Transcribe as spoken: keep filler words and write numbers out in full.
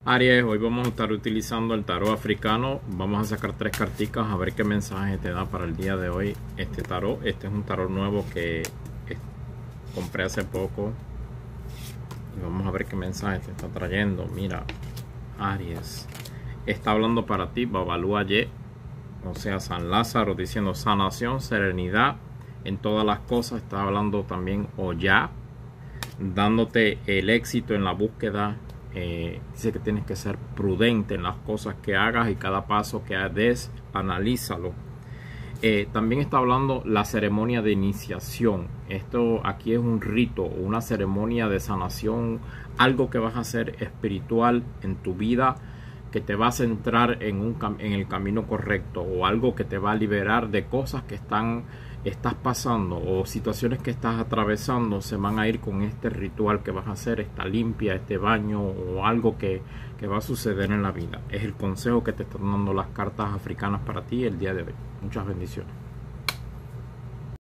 Aries, hoy vamos a estar utilizando el tarot africano. Vamos a sacar tres carticas a ver qué mensaje te da para el día de hoy este tarot. Este es un tarot nuevo que compré hace poco y vamos a ver qué mensaje te está trayendo. Mira, Aries, está hablando para ti Babalúa Ye, o sea San Lázaro, diciendo sanación, serenidad en todas las cosas. Está hablando también Oya, dándote el éxito en la búsqueda. Eh, dice que tienes que ser prudente en las cosas que hagas y cada paso que des, analízalo. Eh, también está hablando la ceremonia de iniciación. Esto aquí es un rito, una ceremonia de sanación, algo que vas a hacer espiritual en tu vida, que te va a centrar en, un, en el camino correcto, o algo que te va a liberar de cosas que están estás pasando o situaciones que estás atravesando. Se van a ir con este ritual que vas a hacer, esta limpia, este baño o algo que, que va a suceder en la vida. Es el consejo que te están dando las cartas africanas para ti el día de hoy. Muchas bendiciones.